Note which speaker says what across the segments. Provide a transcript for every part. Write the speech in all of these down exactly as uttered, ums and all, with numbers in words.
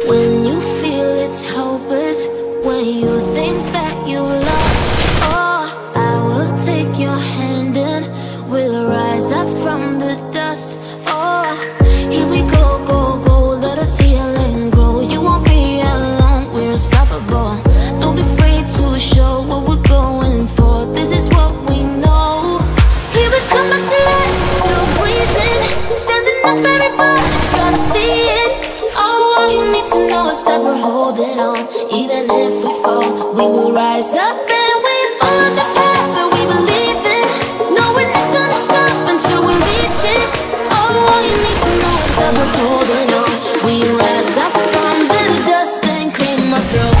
Speaker 1: When you feel it's hopeless, when you think that you lost, oh, I will take your hand and we'll rise up from the dust. Oh, here we go, go, go, let us heal and grow. You won't be alone, we're unstoppable. Don't be afraid to show what we're going for. This is what we know. Here we come back to life, still breathing, standing up, everybody's gonna see it. Oh, all you need to know is that we're holding on. Even if we fall, we will rise up and we follow the path that we believe in. No, we're not gonna stop until we reach it. Oh, all you need to know is that we're holding on. We rise up from the dust and clean my throat.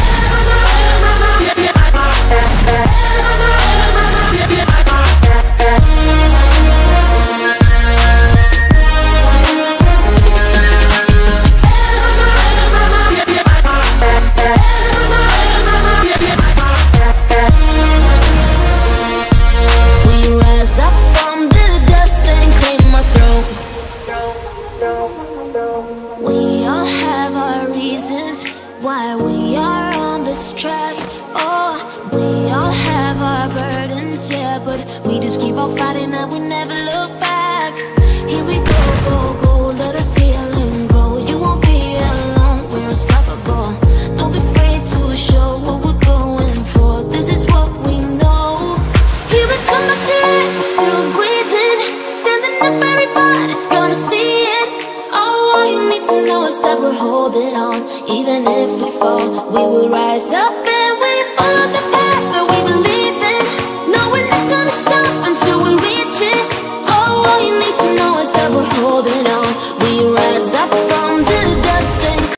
Speaker 1: We all have our reasons why we are on this track. Oh, we all have our burdens, yeah, but we just keep on fighting and we never look back. Here we go, go, go, let us heal and grow. You won't be alone, we're unstoppable. Don't be afraid to show what we're going for. This is what we know. Here we come back to life, we're still breathing, standing up, everybody's gonna see it. All you need to know is that we're holding on. Even if we fall, we will rise up and we follow the path.